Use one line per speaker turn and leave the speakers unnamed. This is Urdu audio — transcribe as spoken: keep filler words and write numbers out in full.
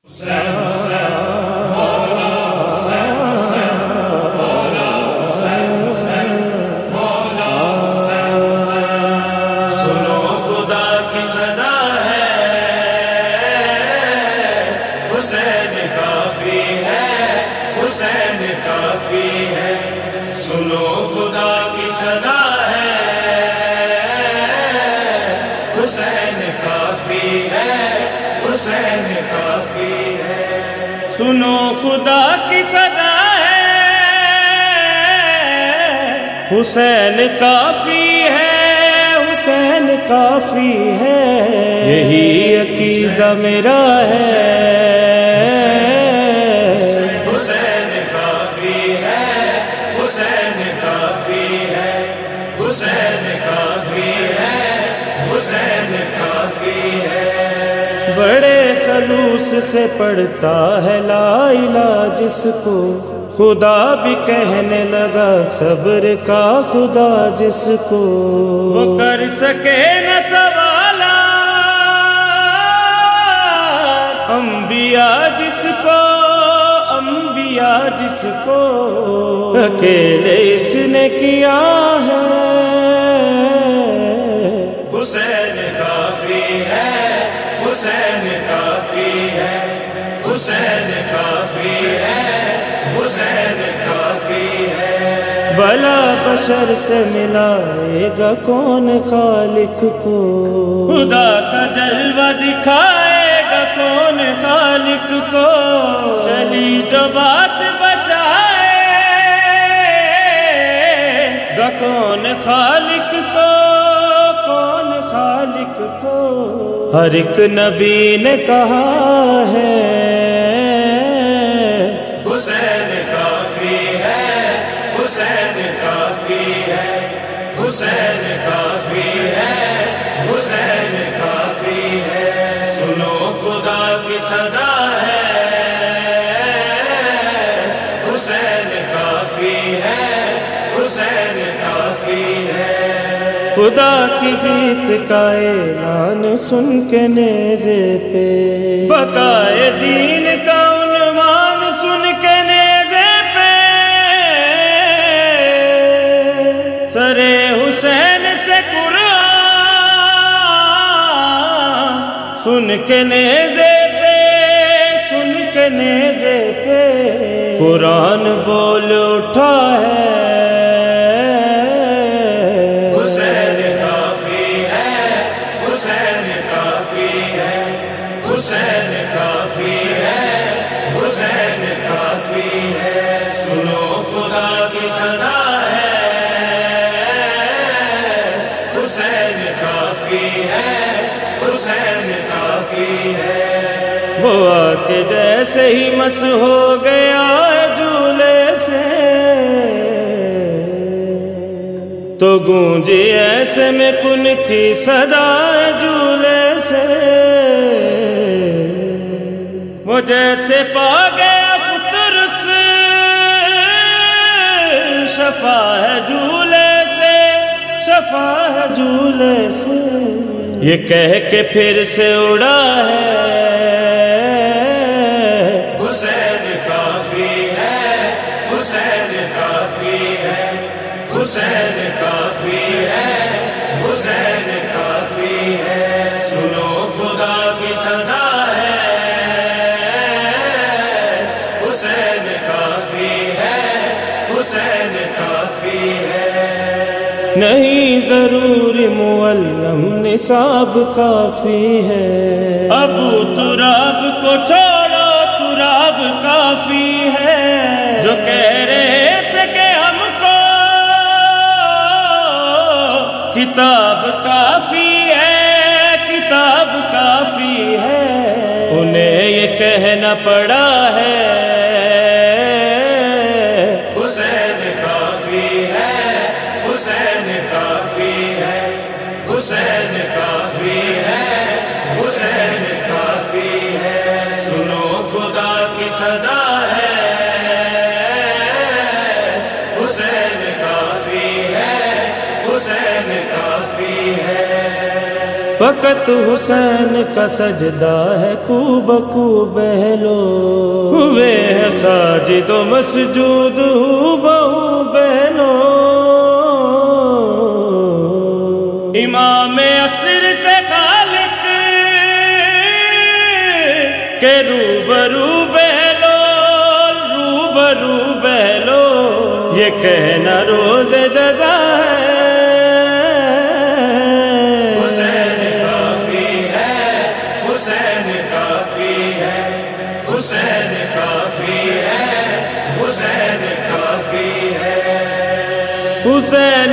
سنو خدا کی صدا ہے، حسین کافی ہے، حسین کافی ہے۔ سنو خدا کی صدا ہے، حسین کافی ہے، حسین کافی ہے۔ سنو خدا کی صدا ہے، حسین کافی ہے، حسین کافی ہے۔ یہی عقیدہ میرا ہے، حسین کافی ہے، حسین کافی ہے، حسین کافی ہے، حسین کافی ہے۔ بڑے خلوص سے پڑھتا ہے لا الہ جس کو، خدا بھی کہنے لگا صبر کا خدا جس کو، وہ کر سکے نہ سوالات انبیاء جس کو، انبیاء جس کو اکیلے اس نے کیا ہے۔ حسین کافی ہے، حسین کافی ہے، حسین کافی ہے، حسین کافی ہے۔ بھلا بشر سے ملائے گا کون خالق کو، خدا کا جلوہ دکھائے گا کون خالق کو، چلی جو بات بچائے گا کون خالق کو، کون خالق کو۔ ہر ایک نبی نے کہا ہے حسین کافی ہے، حسین کافی ہے، حسین کافی ہے، حسین کافی ہے۔ سنو خدا کی صدا ہے، حسین کافی ہے، حسین کافی ہے۔ خدا کی جیت کا اعلان سن کے نیزے پہ، بقائے دین کا عنوان سن کے نیزے پہ، سر حسین سے قرآن سن کے نیزے پہ، سن کے نیزے پہ قرآن بول اٹھا ہے حسین کافی ہے، حسین کافی ہے، حسین کافی ہے، حسین کافی ہے۔ سنو خدا کی صدا ہے، حسین کافی ہے، حسین کافی ہے۔ وہ آ کے جیسے ہی مس ہو گیا جھولے سے، تو گونجی ایسے میں کن کی صدا جھولے سے، وہ جیسے پا گیا فطر سے، شفا ہے جھولے سے، شفا ہے جھولے سے، یہ کہہ کے پھر سے اڑا ہے حسین کافی ہے، حسین کافی ہے، حسین کافی ہے، حسین کافی ہے۔ سنو خدا کی صدا ہے، حسین کافی ہے، حسین کافی ہے۔ نہیں ضروری معلم نصاب کافی ہے، ابو تراب کو چھوڑو تراب کافی ہے، جو کہہ رہے تھے کہ ہم کو کتاب کافی ہے، کتاب کافی ہے، انہیں یہ کہنا پڑا ہے حسین کافی ہے، حسین کافی ہے، حسین کافی ہے، حسین کافی ہے۔ سنو خدا کی صدا ہے، حسین کافی ہے، حسین کافی ہے۔ فقط حسین کا سجدہ ہے کو بکو بہلو، ہوئے ہیں ساجد و مسجود ہو بہو بہلو، امام عصر سے خالق کے روبرو بہلو، روبرو بہلو، یہ کہنا روز جزا ہے،
حسین کافی ہے، حسین کافی ہے، حسین کافی ہے، حسین کافی ہے،
حسین